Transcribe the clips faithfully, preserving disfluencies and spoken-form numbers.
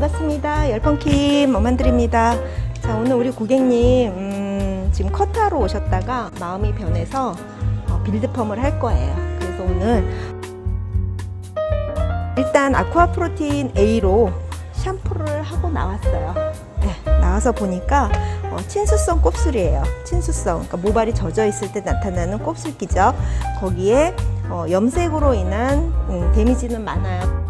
반갑습니다. 열펑킴 엄한들입니다. 자, 오늘 우리 고객님 음, 지금 커트하러 오셨다가 마음이 변해서 어, 빌드펌을 할 거예요. 그래서 오늘 일단 아쿠아 프로틴 A로 샴푸를 하고 나왔어요. 네, 나와서 보니까 어, 친수성 곱슬이에요. 친수성, 그러니까 모발이 젖어 있을 때 나타나는 곱슬기죠. 거기에 어, 염색으로 인한 음, 데미지는 많아요.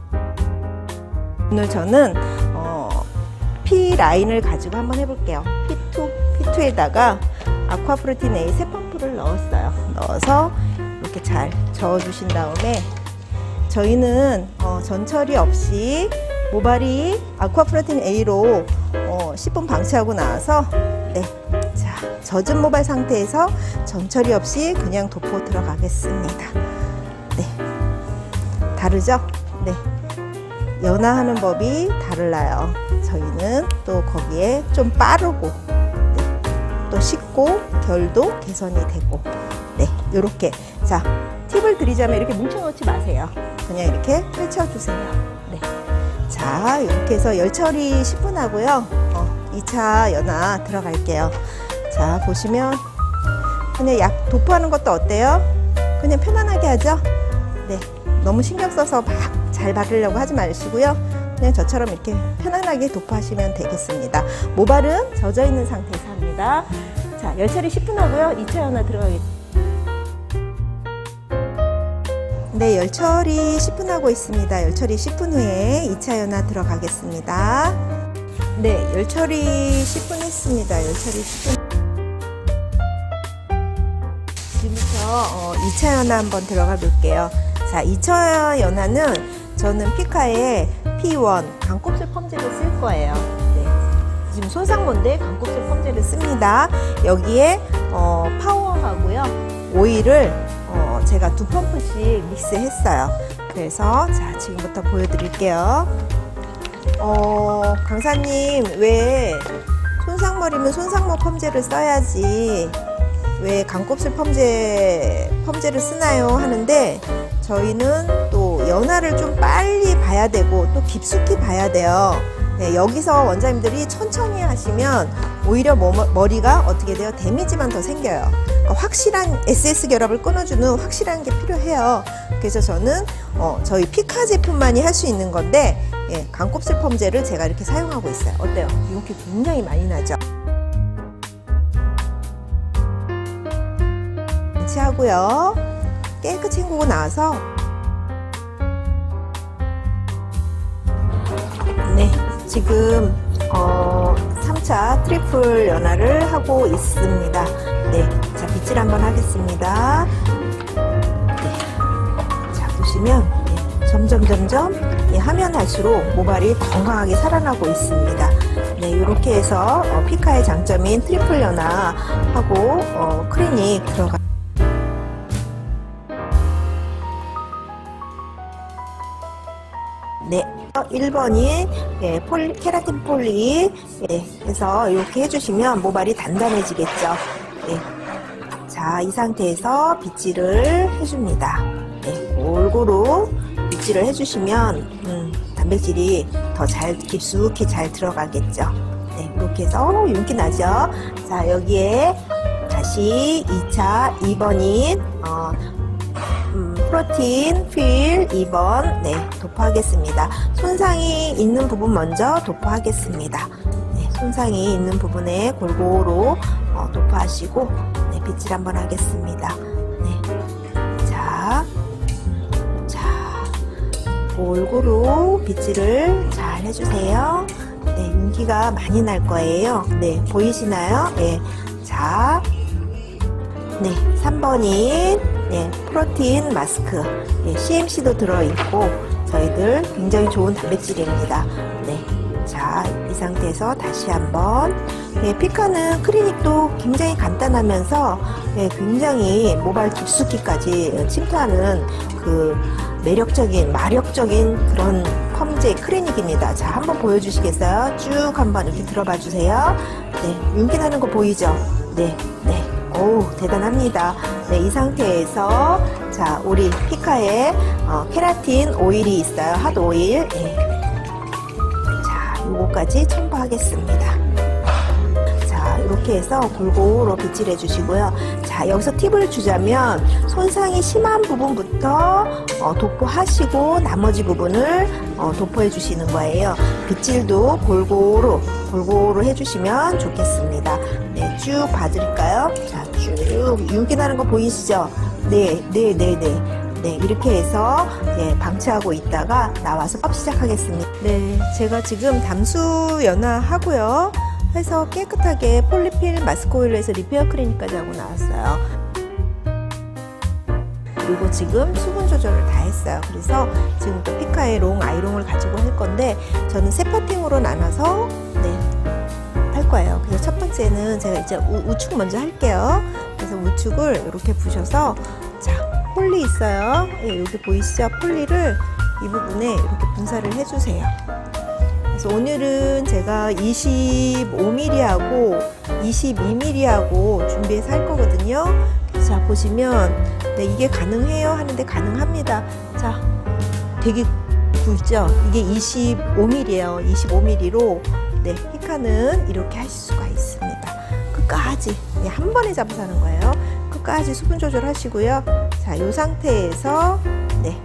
오늘 저는 어, P 라인을 가지고 한번 해볼게요. 피 투, 피 투에다가 아쿠아 프로틴 A 세 펌프를 넣었어요. 넣어서 이렇게 잘 저어주신 다음에 저희는 어, 전처리 없이 모발이 아쿠아 프로틴 A로 어, 십 분 방치하고 나와서 네, 자, 젖은 모발 상태에서 전처리 없이 그냥 도포 들어가겠습니다. 네, 다르죠? 네, 연화하는 법이 달라요. 저희는 또 거기에 좀 빠르고 네, 또 쉽고 결도 개선이 되고 네, 요렇게. 자, 팁을 드리자면 이렇게 뭉쳐놓지 마세요. 그냥 이렇게 펼쳐주세요. 네. 자, 이렇게 해서 열처리 십 분 하고요. 어, 이 차 연화 들어갈게요. 자, 보시면 그냥 약 도포하는 것도 어때요? 그냥 편안하게 하죠? 네. 너무 신경 써서 막 잘 바르려고 하지 마시고요. 그냥 저처럼 이렇게 편안하게 도포하시면 되겠습니다. 모발은 젖어 있는 상태에서 합니다. 자, 열처리 십 분 하고요. 이 차 연화 들어가겠습니다. 네, 열처리 십 분 하고 있습니다. 열처리 십 분 후에 이 차 연화 들어가겠습니다. 네, 열처리 십 분 했습니다. 열처리 십 분. 지금부터 어, 이 차 연화 한번 들어가 볼게요. 자, 이 차 연화는 저는 피카의 피 원 강곱슬 펌제를 쓸 거예요. 네, 지금 손상모인데 강곱슬 펌제를 씁니다. 여기에 어, 파워하고요. 오일을 어, 제가 두 펌프씩 믹스했어요. 그래서 자, 지금부터 보여드릴게요. 어, 강사님, 왜 손상머리면 손상모 펌제를 써야지 왜 강곱슬 펌제, 펌제를 쓰나요? 하는데 저희는 또 연화를 좀 빨리 봐야 되고 또 깊숙이 봐야 돼요. 네, 여기서 원장님들이 천천히 하시면 오히려 머리가 어떻게 돼요? 데미지만 더 생겨요. 그러니까 확실한 에스에스 결합을 끊어주는 확실한 게 필요해요. 그래서 저는 어, 저희 피카 제품만이 할 수 있는 건데 예, 강곱슬 펌제를 제가 이렇게 사용하고 있어요. 어때요? 이렇게 굉장히 많이 나죠? 같이 하고요. 깨끗이 헹구고 나와서 네, 지금 어, 삼 차 트리플 연화를 하고 있습니다. 네, 자, 빗질 한번 하겠습니다. 네, 자, 보시면 네, 점점 점점 네, 하면 할수록 모발이 건강하게 살아나고 있습니다. 네, 이렇게 해서 어, 피카의 장점인 트리플 연화하고 어, 클리닉 들어가. 네, 일 번인 예, 폴리, 케라틴 폴리 예, 해서 이렇게 해주시면 모발이 단단해지겠죠. 예. 자, 이 상태에서 빗질을 해줍니다. 네, 골고루 빗질을 해주시면 음, 단백질이 더 잘 깊숙이 잘 들어가겠죠. 네, 이렇게 해서 오, 윤기 나죠. 자, 여기에 다시 이 차 이 번인 어, 음, 프로틴 필 이 번 네, 도포하겠습니다. 손상이 있는 부분 먼저 도포하겠습니다. 네, 손상이 있는 부분에 골고루 어, 도포하시고 네, 빗질 한번 하겠습니다. 네, 자, 자, 골고루 빗질을 잘 해주세요. 네, 윤기가 많이 날 거예요. 네, 보이시나요? 네, 자, 네, 삼 번인 네, 프로틴 마스크 네, 씨엠씨도 들어있고 저희들 굉장히 좋은 단백질입니다. 네, 자, 이 상태에서 다시 한번 네, 피카는 클리닉도 굉장히 간단하면서 네, 굉장히 모발 깊숙이까지 침투하는 그 매력적인 마력적인 그런 펌제 클리닉입니다. 자, 한번 보여주시겠어요? 쭉 한번 이렇게 들어봐 주세요. 네, 윤기 나는 거 보이죠? 네, 네. 오, 대단합니다. 네, 이 상태에서 자, 우리 피카에 어, 케라틴 오일이 있어요. 핫 오일. 네. 자, 요거까지 첨부하겠습니다. 자, 이렇게 해서 골고루 빗질해 주시고요. 자, 여기서 팁을 주자면 손상이 심한 부분부터 어, 도포하시고 나머지 부분을 어, 도포해 주시는 거예요. 빗질도 골고루 골고루 해주시면 좋겠습니다. 네, 쭉 봐드릴까요? 자, 쭉 윤기 나는 거 보이시죠? 네, 네, 네, 네. 네, 이렇게 해서 네, 방치하고 있다가 나와서 법 시작하겠습니다. 네, 제가 지금 담수 연화하고요. 해서 깨끗하게 폴리필 마스크 오일로 해서 리페어 클리닉까지 하고 나왔어요. 그리고 지금 수분 조절을 다 했어요. 그래서 지금 또 피카의 롱 아이롱을 가지고 할 건데 저는 세 파팅으로 나눠서 네, 할 거예요. 그래서 첫 번째는 제가 이제 우, 우측 먼저 할게요. 그래서 우측을 이렇게 부셔서 자, 폴리 있어요. 예, 여기 보이시죠? 폴리를 이 부분에 이렇게 분사를 해주세요. 그래서 오늘은 제가 이십오 밀리미터하고 이십이 밀리미터하고 준비해서 할 거거든요. 자, 보시면 네, 이게 가능해요 하는데 가능합니다. 자, 되게 굵죠? 이게 이십오 밀리미터예요. 이십오 밀리미터로 네, 피카는 이렇게 하실 수가 있습니다. 끝까지 네, 한 번에 잡아서 하는 거예요. 끝까지 수분 조절하시고요. 자, 이 상태에서 네,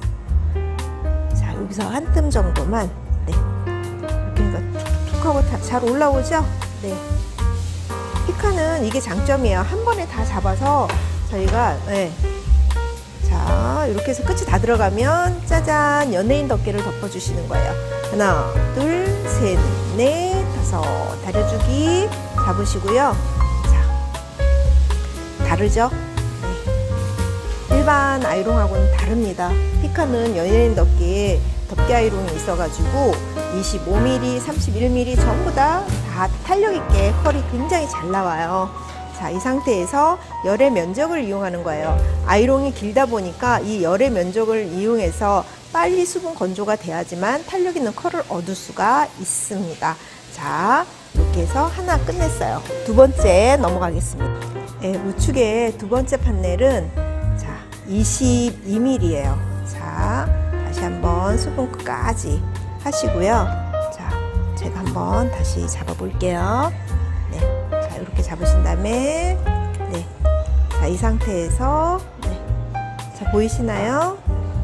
자, 여기서 한 뜸 정도만 네, 이렇게 해서 툭툭 하고 다, 잘 올라오죠? 네. 피카는 이게 장점이에요. 한 번에 다 잡아서 저희가 네. 자, 이렇게 해서 끝이 다 들어가면 짜잔, 연예인 덮개를 덮어주시는 거예요. 하나, 둘, 셋, 넷, 다섯. 다려주기 잡으시고요. 자, 다르죠? 네. 일반 아이롱하고는 다릅니다. 피카는 연예인 덮개에 덮개 아이롱이 있어가지고 이십오 밀리미터, 삼십일 밀리미터 전부 다, 다 탄력 있게 컬이 굉장히 잘 나와요. 자, 이 상태에서 열의 면적을 이용하는 거예요. 아이롱이 길다 보니까 이 열의 면적을 이용해서 빨리 수분 건조가 돼야지만 탄력 있는 컬을 얻을 수가 있습니다. 자, 이렇게 해서 하나 끝냈어요. 두 번째 넘어가겠습니다. 네, 우측의 두 번째 판넬은 자, 이십이 밀리미터예요. 자, 다시 한번 수분 끝까지 하시고요. 자, 제가 한번 다시 잡아 볼게요. 네. 자, 이렇게 잡으신 다음에 네. 자, 이 상태에서 네. 자, 보이시나요?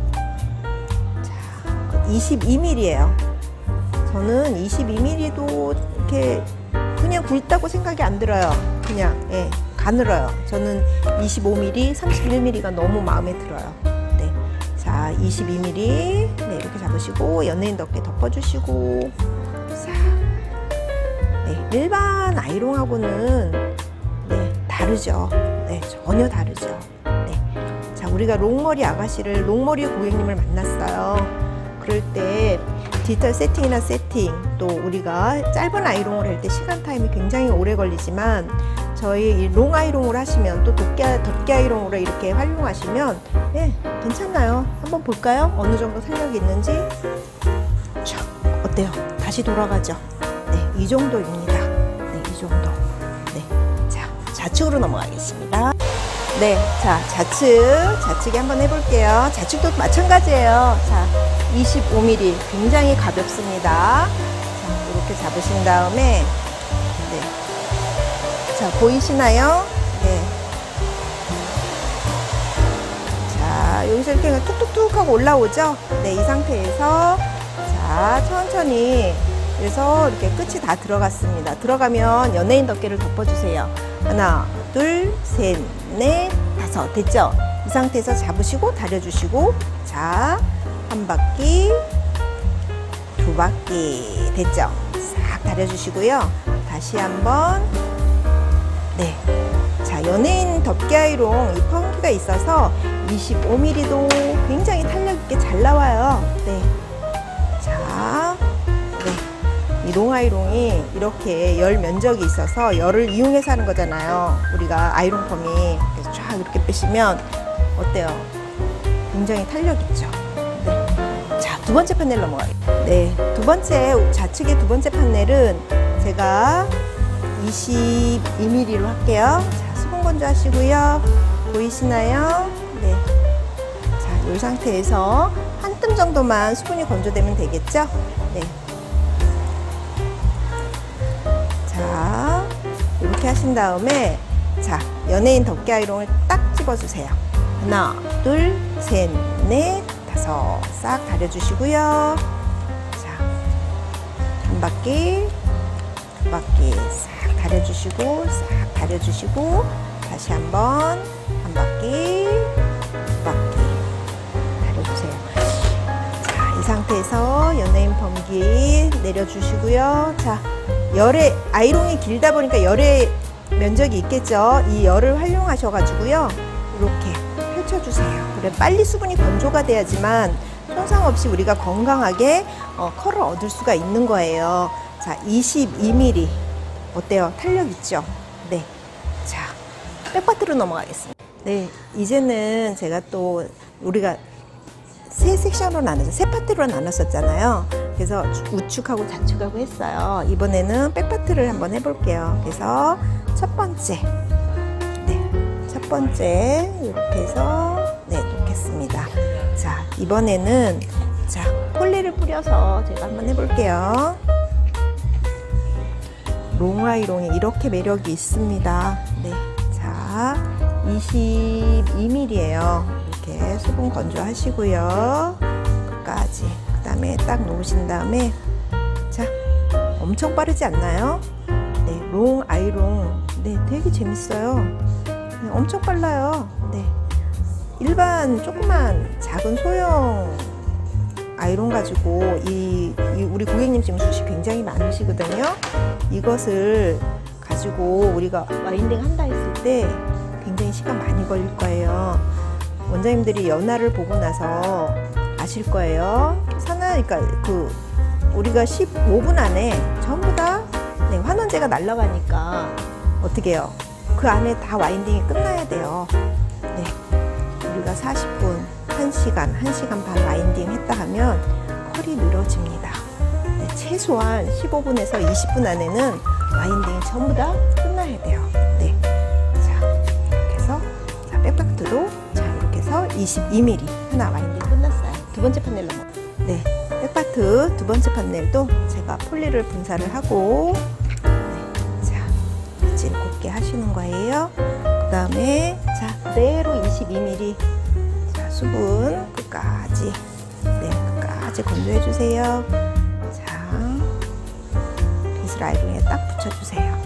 자, 이십이 밀리미터예요. 저는 이십이 밀리미터도 이렇게 그냥 굵다고 생각이 안 들어요. 그냥 예, 가늘어요. 저는 이십오 밀리미터, 삼십일 밀리미터가 너무 마음에 들어요. 네. 자, 이십이 밀리미터 네, 이렇게 잡으시고 연예인 덮개 덮어주시고 자, 네, 일반 아이롱하고는 네, 다르죠. 네, 전혀 다르죠. 네. 자, 우리가 롱머리 아가씨를 롱머리 고객님을 만났어요. 그럴 때 디지털 세팅이나 세팅 또 우리가 짧은 아이롱을 할 때 시간 타임이 굉장히 오래 걸리지만 저희 이 롱 아이롱을 하시면 또 덮개, 덮개 아이롱으로 이렇게 활용하시면 네, 괜찮나요? 한번 볼까요? 어느 정도 탄력이 있는지. 자, 어때요? 다시 돌아가죠? 네, 이 정도입니다. 네, 이 정도. 네, 자, 좌측으로 넘어가겠습니다. 네, 자, 좌측, 좌측에 한번 해볼게요. 좌측도 마찬가지예요. 자, 이십오 밀리미터 굉장히 가볍습니다. 자, 이렇게 잡으신 다음에 네, 자, 보이시나요? 네. 자, 여기서 이렇게 툭툭툭 하고 올라오죠? 네, 이 상태에서 자, 천천히 그래서 이렇게 끝이 다 들어갔습니다. 들어가면 연예인 덮개를 덮어주세요. 하나, 둘, 셋, 넷, 다섯. 됐죠? 이 상태에서 잡으시고 다려주시고 자, 한 바퀴, 두 바퀴. 됐죠? 싹 다려주시고요. 다시 한번 네. 자, 연예인 덮개 아이롱 이 펑키가 있어서 이십오 밀리미터도 굉장히 탄력 있게 잘 나와요. 네. 자, 네. 이 롱 아이롱이 이렇게 열 면적이 있어서 열을 이용해서 하는 거잖아요. 우리가 아이롱 펌이. 그래서 쫙 이렇게 빼시면 어때요? 굉장히 탄력 있죠. 네. 자, 두 번째 판넬 넘어가겠습니다. 네. 두 번째, 좌측의 두 번째 판넬은 제가 이십이 밀리미터로 할게요. 자, 수분 건조하시고요. 보이시나요? 네. 자, 이 상태에서 한 뜸 정도만 수분이 건조되면 되겠죠? 네. 자, 이렇게 하신 다음에 자, 연예인 덮개 아이롱을 딱 집어주세요. 하나, 둘, 셋, 넷, 다섯. 싹 다려주시고요. 자, 한 바퀴, 두 바퀴 싹 다려주시고, 싹 다려주시고, 다시 한번 한 바퀴, 두 바퀴 다려주세요. 자, 이 상태에서 연예인 펌기 내려주시고요. 자, 열의 아이롱이 길다 보니까 열의 면적이 있겠죠. 이 열을 활용하셔가지고요. 이렇게 펼쳐주세요. 그래, 빨리 수분이 건조가 돼야지만 손상 없이 우리가 건강하게 어, 컬을 얻을 수가 있는 거예요. 자, 이십이 밀리미터 어때요? 탄력 있죠? 네. 자, 백파트로 넘어가겠습니다. 네, 이제는 제가 또 우리가 세 섹션으로 나눠서 세 파트로 나눴었잖아요. 그래서 우측하고 좌측하고 했어요. 이번에는 백파트를 한번 해볼게요. 그래서 첫 번째, 네, 첫 번째 이렇게 해서 네, 놓겠습니다. 자, 이번에는 자, 폴리를 뿌려서 제가 한번 해볼게요. 롱아이롱이 이렇게 매력이 있습니다. 네, 자, 이십이 밀리미터예요. 이렇게 수분 건조하시고요. 끝까지. 그 다음에 딱 놓으신 다음에 자, 엄청 빠르지 않나요? 네, 롱 아이롱. 네, 되게 재밌어요. 네, 엄청 빨라요. 네, 일반 조그만 작은 소형 아이롱 가지고 이, 이 우리 고객님 지금 숱이 굉장히 많으시거든요. 이것을 가지고 우리가 와인딩 한다 했을 때 굉장히 시간 많이 걸릴 거예요. 원장님들이 연화를 보고 나서 아실 거예요. 산화, 그러니까 그 우리가 십오 분 안에 전부 다 네, 환원제가 날아가니까 어떻게 해요? 그 안에 다 와인딩이 끝나야 돼요. 네, 우리가 사십 분, 한 시간, 한 시간 반 와인딩 했다 하면 컬이 늘어집니다. 네, 최소한 십오 분에서 이십 분 안에는 와인딩이 전부 다 끝나야 돼요. 네, 자, 이렇게 해서 자, 백파트도 자, 이렇게 해서 이십이 밀리미터 하나 와인딩 끝났어요. 두 번째 판넬로 넘어. 네, 백파트 두 번째 판넬도 제가 폴리를 분사를 하고 네, 자, 빗질 곱게 하시는 거예요. 그 다음에 자, 그대로 이십이 밀리미터 자, 수분 끝까지 네, 끝까지 건조해 주세요. 자, 빗을 아이롱에 딱 붙여주세요.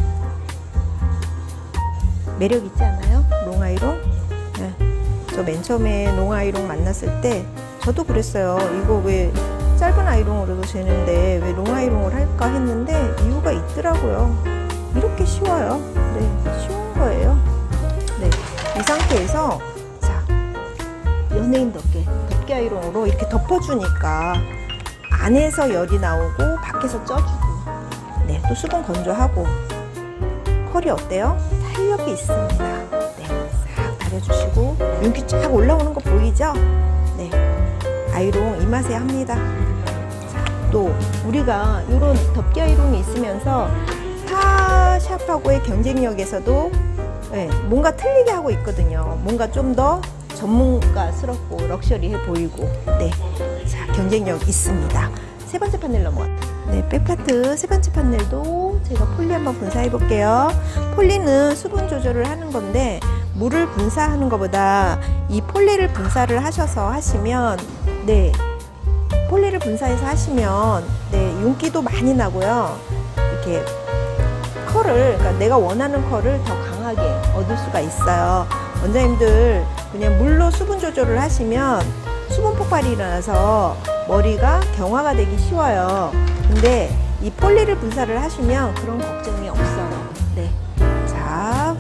매력 있지 않아요? 롱아이롱? 네. 저 맨 처음에 롱아이롱 만났을 때 저도 그랬어요. 이거 왜 짧은 아이롱으로도 되는데 왜 롱아이롱을 할까 했는데 이유가 있더라고요. 이렇게 쉬워요. 네, 쉬운 거예요. 네, 이 상태에서 자, 연예인 덮개, 덮개 아이롱으로 이렇게 덮어주니까 안에서 열이 나오고 밖에서 쪄주고 네, 또 수분 건조하고 컬이 어때요? 탄력이 있습니다. 네, 싹 다려주시고 윤기 쫙 올라오는 거 보이죠? 네, 아이롱 이 맛에 합니다. 자, 또 우리가 이런 덮개 아이롱이 있으면서 타 샵하고의 경쟁력에서도 네, 뭔가 틀리게 하고 있거든요. 뭔가 좀 더 전문가스럽고 럭셔리해 보이고 네, 자, 경쟁력 있습니다. 세 번째 판넬 넘어가. 네, 백파트 세 번째 판넬도 제가 폴리 한번 분사해 볼게요. 폴리는 수분 조절을 하는 건데 물을 분사하는 것보다 이 폴리를 분사를 하셔서 하시면 네, 폴리를 분사해서 하시면 네, 윤기도 많이 나고요. 이렇게 컬을, 그러니까 내가 원하는 컬을 더 강하게 얻을 수가 있어요. 원장님들 그냥 물로 수분 조절을 하시면 수분 폭발이 일어나서 머리가 경화가 되기 쉬워요. 근데 이 폴리를 분사를 하시면 그런 걱정이 없어요. 네, 자,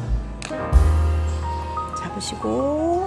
잡으시고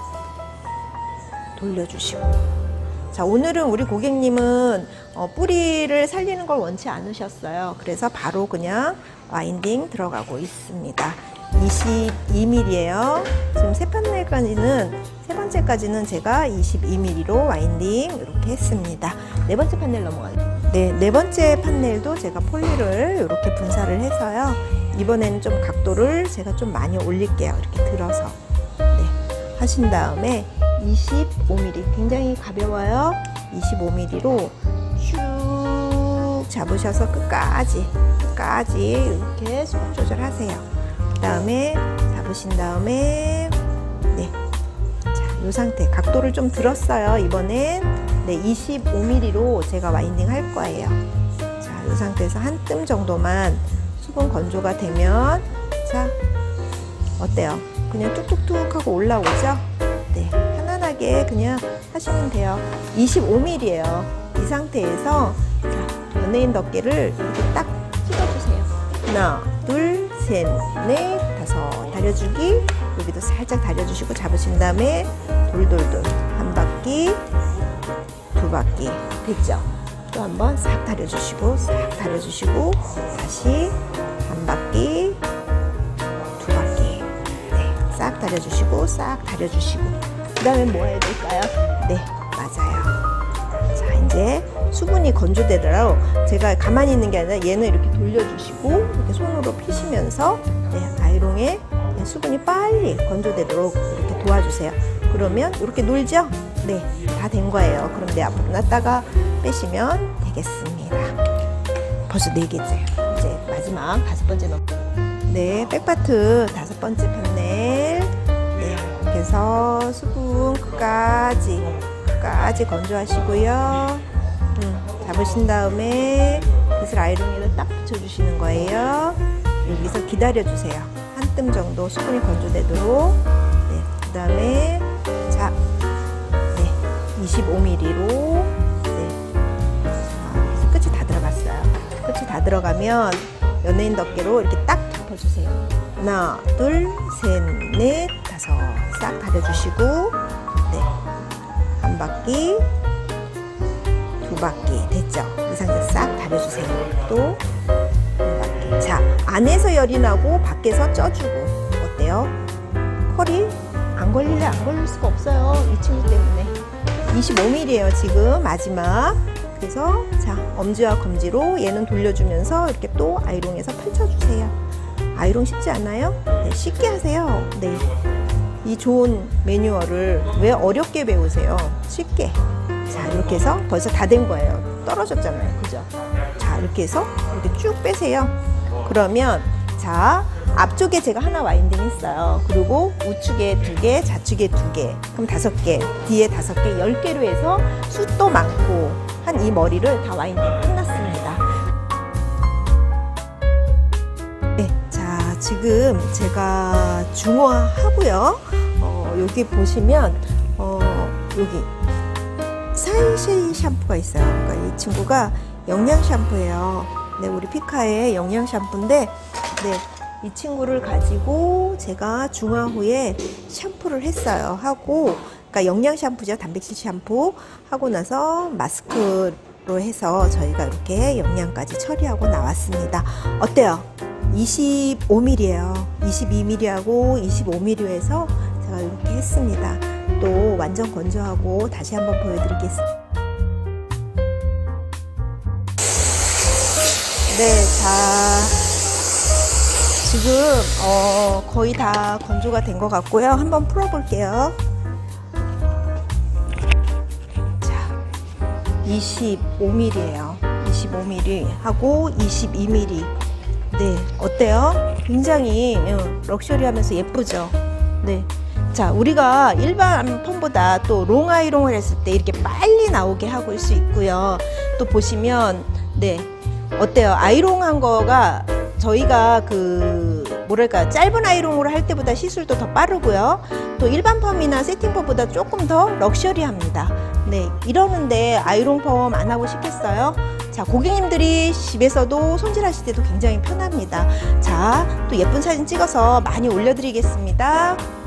돌려주시고. 자, 오늘은 우리 고객님은 어, 뿌리를 살리는 걸 원치 않으셨어요. 그래서 바로 그냥 와인딩 들어가고 있습니다. 이십이 밀리미터예요. 지금 세 판넬까지는 세 번째까지는 제가 이십이 밀리미터로 와인딩 이렇게 했습니다. 네 번째 판넬 넘어가요. 네, 네 번째 판넬도 제가 폴리를 이렇게 분사를 해서요. 이번에는 좀 각도를 제가 좀 많이 올릴게요. 이렇게 들어서 네, 하신 다음에 이십오 밀리미터 굉장히 가벼워요. 이십오 밀리미터로 쭉 잡으셔서 끝까지 끝까지 이렇게 수분 조절하세요. 그 다음에 잡으신 다음에 네, 자, 이 상태 각도를 좀 들었어요. 이번엔 네, 이십오 밀리미터로 제가 와인딩 할 거예요. 자, 이 상태에서 한 뜸 정도만 수분 건조가 되면 자, 어때요? 그냥 뚝뚝뚝 하고 올라오죠? 네, 편안하게 그냥 하시면 돼요. 이십오 밀리미터예요. 이 상태에서 자, 연예인 덮개를 이렇게 딱 찍어주세요. 하나, 둘, 셋, 넷, 다섯. 다려주기. 여기도 살짝 다려주시고 잡으신 다음에 돌돌돌 한 바퀴, 두 바퀴. 됐죠? 또 한번 싹 다려주시고 싹 다려주시고 다시 한 바퀴, 두 바퀴. 네, 싹 다려주시고 싹 다려주시고 그 다음에 뭐 해야 될까요? 네, 맞아요. 자, 이제 수분이 건조되더라도 제가 가만히 있는 게 아니라 얘는 이렇게 돌려주시고 이렇게 손으로 피시면서 네, 아이롱에 수분이 빨리 건조되도록 이렇게 도와주세요. 그러면 이렇게 놀죠? 네, 다 된 거예요. 그럼 내 앞으로 놨다가 빼시면 되겠습니다. 벌써 네 개째. 이제 마지막 다섯 번째 넘. 네, 백파트 다섯 번째 판넬. 네, 이렇게 해서 수분 끝까지 끝까지 건조하시고요. 음, 잡으신 다음에 빗을 아이롱에다 딱 붙여주시는 거예요. 여기서 기다려주세요. 한 뜸 정도 수분이 건조되도록. 네, 그 다음에 자, 네, 이십오 밀리미터로 네, 자, 그래서 끝이 다 들어갔어요. 끝이 다 들어가면 연예인 덮개로 이렇게 딱 덮어주세요. 하나, 둘, 셋, 넷, 다섯. 싹 다려주시고 네, 한 바퀴, 두 바퀴. 됐죠? 이 상태 싹 다려주세요. 또 한 바퀴. 자, 안에서 열이 나고 밖에서 쪄주고 어때요? 컬이 안 걸릴래 안 걸릴 수가 없어요. 이 친구 때문에. 이십오 밀리미터예요 지금 마지막. 그래서 자, 엄지와 검지로 얘는 돌려주면서 이렇게 또 아이롱에서 펼쳐주세요. 아이롱 쉽지 않아요? 네, 쉽게 하세요. 네, 이 좋은 매뉴얼을 왜 어렵게 배우세요? 쉽게. 자, 이렇게 해서 벌써 다 된 거예요. 떨어졌잖아요. 그죠? 자, 이렇게 해서 이렇게 쭉 빼세요. 그러면 자, 앞쪽에 제가 하나 와인딩 했어요. 그리고 우측에 두 개, 좌측에 두 개. 그럼 다섯 개, 뒤에 다섯 개, 열 개로 해서 숱도 많고 한 이 머리를 다 와인딩 끝났습니다. 네, 자, 지금 제가 중화하고요. 어, 여기 보시면 어, 여기 사이쉐이 샴푸가 있어요. 그러니까 이 친구가 영양 샴푸예요. 네, 우리 피카의 영양 샴푸인데, 네, 이 친구를 가지고 제가 중화 후에 샴푸를 했어요. 하고, 그러니까 영양 샴푸죠. 단백질 샴푸 하고 나서 마스크로 해서 저희가 이렇게 영양까지 처리하고 나왔습니다. 어때요? 이십오 밀리미터예요. 이십이 밀리미터하고 이십오 밀리미터 해서 제가 이렇게 했습니다. 또 완전 건조하고 다시 한번 보여드리겠습니다. 네, 자, 지금 어, 거의 다 건조가 된 것 같고요. 한번 풀어볼게요. 자, 이십오 밀리미터예요. 이십오 밀리미터 하고 이십이 밀리미터. 네, 어때요? 굉장히 럭셔리하면서 예쁘죠? 네. 자, 우리가 일반 펌보다 또 롱 아이롱을 했을 때 이렇게 빨리 나오게 하고 수 있고요. 또 보시면 네, 어때요? 아이롱 한 거가 저희가 그 뭐랄까 짧은 아이롱으로 할 때보다 시술도 더 빠르고요. 또 일반 펌이나 세팅 펌보다 조금 더 럭셔리합니다. 네, 이러는데 아이롱 펌 안 하고 싶겠어요? 자, 고객님들이 집에서도 손질하실 때도 굉장히 편합니다. 자, 또 예쁜 사진 찍어서 많이 올려드리겠습니다.